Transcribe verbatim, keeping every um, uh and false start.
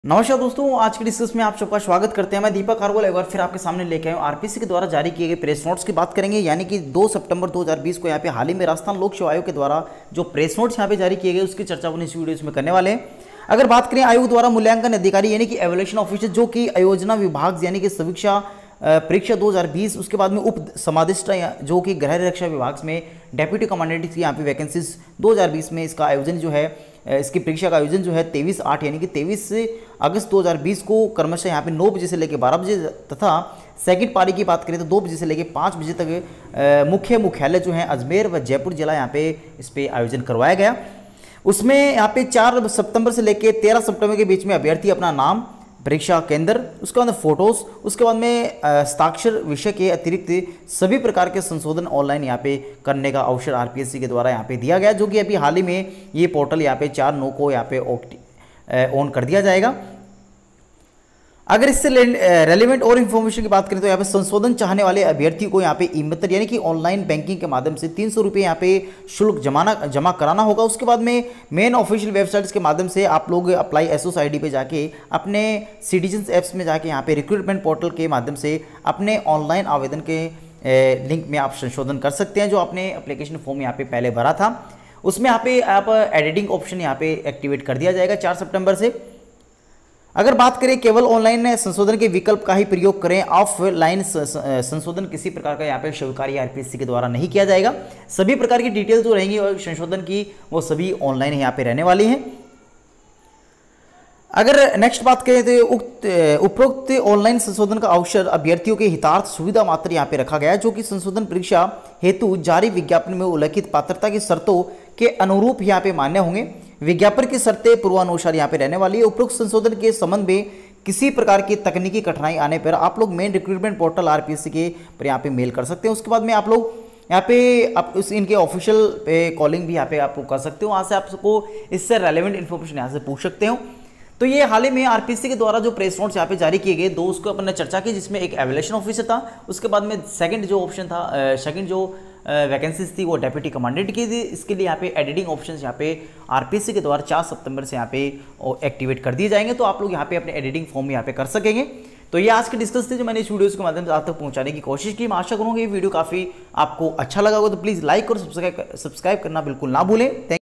नमस्कार दोस्तों, आज के डिस्कस में आप सबका स्वागत करते हैं। मैं दीपक खारगोल एक बार फिर आपके सामने लेके आया हूँ। आरपीएससी के द्वारा जारी किए गए प्रेस नोट्स की बात करेंगे, यानी कि दो सितंबर दो हज़ार बीस को यहाँ पे हाल ही में राजस्थान लोक सेवा आयोग के द्वारा जो प्रेस नोट्स यहाँ पे जारी किए गए उसकी चर्चा अपन इस वीडियो में करने वाले हैं। अगर बात करें आयोग द्वारा मूल्यांकन अधिकारी यानी कि एवोल्यूशन ऑफिसर जो कि आयोजना विभाग यानी कि समीक्षा परीक्षा दो हज़ार बीस, उसके बाद में उप समादिष्टा जो कि गृह रक्षा विभाग में डेप्यूटी कमांडेंट की यहाँ पे वैकेंसीज दो हज़ार बीस में इसका आयोजन जो है, इसकी परीक्षा का आयोजन जो है तेईस आठ यानी कि तेईस अगस्त दो हज़ार बीस को क्रमशः यहाँ पे नौ बजे से लेकर बारह बजे तथा सेकंड पारी की बात करें तो दो बजे से लेकर पाँच बजे तक मुख्य मुख्यालय जो है अजमेर व जयपुर जिला यहाँ पे इस पे आयोजन करवाया गया। उसमें यहाँ पे चार सितंबर से लेकर तेरह सितंबर के बीच में अभ्यर्थी अपना नाम, परीक्षा केंद्र, उसके बाद में फोटोज, उसके बाद में हस्ताक्षर विषय के अतिरिक्त सभी प्रकार के संशोधन ऑनलाइन यहाँ पे करने का अवसर आरपीएससी के द्वारा यहाँ पे दिया गया, जो कि अभी हाल ही में ये पोर्टल यहाँ पे चार नौ को यहाँ पे ऑन कर दिया जाएगा। अगर इससे रेलिवेंट और इन्फॉर्मेशन की बात करें तो यहाँ पे संशोधन चाहने वाले अभ्यर्थी को यहाँ पे ई मित्र यानी कि ऑनलाइन बैंकिंग के माध्यम से तीन सौ रुपये यहाँ पे शुल्क जमाना जमा कराना होगा। उसके बाद में मेन ऑफिशियल वेबसाइट्स के माध्यम से आप लोग अप्लाई एसओस आईडी पे जाके अपने सिटीजन्स ऐप्स में जाके यहाँ पे रिक्रूटमेंट पोर्टल के माध्यम से अपने ऑनलाइन आवेदन के लिंक में आप संशोधन कर सकते हैं। जो आपने एप्लीकेशन फॉर्म यहाँ पे पहले भरा था उसमें यहाँ पे आप एडिटिंग ऑप्शन यहाँ पे एक्टिवेट कर दिया जाएगा चार सितंबर से। अगर बात करें केवल ऑनलाइन संशोधन के विकल्प का ही प्रयोग करें, ऑफलाइन संशोधन किसी प्रकार का यहाँ पे स्वीकार्य आरपीएससी के द्वारा नहीं किया जाएगा। सभी प्रकार की डिटेल जो रहेंगी और संशोधन की वो सभी ऑनलाइन यहाँ पे रहने वाली हैं। अगर नेक्स्ट बात करें तो उक्त उपरोक्त ऑनलाइन संशोधन का अवसर अभ्यर्थियों के हितार्थ सुविधा मात्र यहाँ पे रखा गया है, जो कि संशोधन परीक्षा हेतु जारी विज्ञापन में उल्लिखित पात्रता की शर्तों के अनुरूप यहाँ पे मान्य होंगे। विज्ञापन की शर्तें पूर्वानुसार यहाँ पे रहने वाली है। उपरोक्त संशोधन के संबंध में किसी प्रकार की तकनीकी कठिनाई आने पर आप लोग मेन रिक्रूटमेंट पोर्टल आरपीएससी के पर यहाँ पे मेल कर सकते हैं। उसके बाद में आप लोग यहाँ पे आप उस इनके ऑफिशियल पे कॉलिंग भी यहाँ पे आप कर सकते हो, वहाँ से आपको इससे रेलेवेंट इन्फॉर्मेशन यहाँ से पूछ सकते हो। तो ये हाल ही में आरपीएससी के द्वारा जो प्रेस नोट्स यहाँ पे जारी किए गए दो, उसको अपन ने चर्चा की, जिसमें एक एवोल्यूशन ऑफिसर था, उसके बाद में सेकंड जो ऑप्शन था, सेकंड जो वैकेंसीज थी वो डेप्यूटी कमांडेंट की थी। इसके लिए यहाँ पे एडिटिंग ऑप्शंस यहाँ पे आरपीएससी के द्वारा चार सितंबर से यहाँ पे एक्टिवेट कर दिए जाएंगे, तो आप लोग यहाँ पे अपने एडिटिंग फॉर्म यहाँ पे कर सकेंगे। तो ये आज के डिस्कस थे जो मैंने इस वीडियोस के माध्यम से आप तक पहुंचाने की कोशिश की। मैं आशा करूँगा ये वीडियो काफ़ी आपको अच्छा लगा होगा, तो प्लीज़ लाइक और सब्सक्राइब सब्सक्राइब करना बिल्कुल ना भूलें।